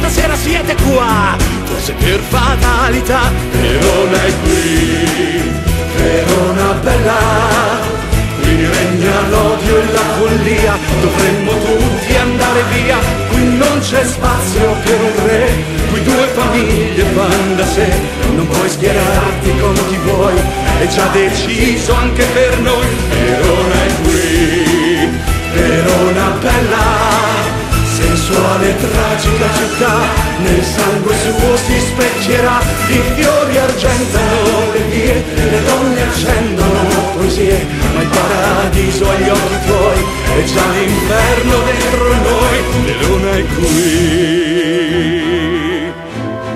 stasera siete qua, forse per fatalità. Verona è qui, Verona bella, qui regna l'odio e la follia, dovremmo tutti andare via, qui non c'è spazio per un re, qui due famiglie van da sé, non puoi schierarti con chi vuoi, è già deciso anche per noi. Verona è qui, Verona bella, sensuale e tragica città, nel sangue suo si specchierà, i fiori argentano le vie, le donne accendono poesie, ma il paradiso agli occhi tuoi è già l'inferno dentro noi. Verona è qui.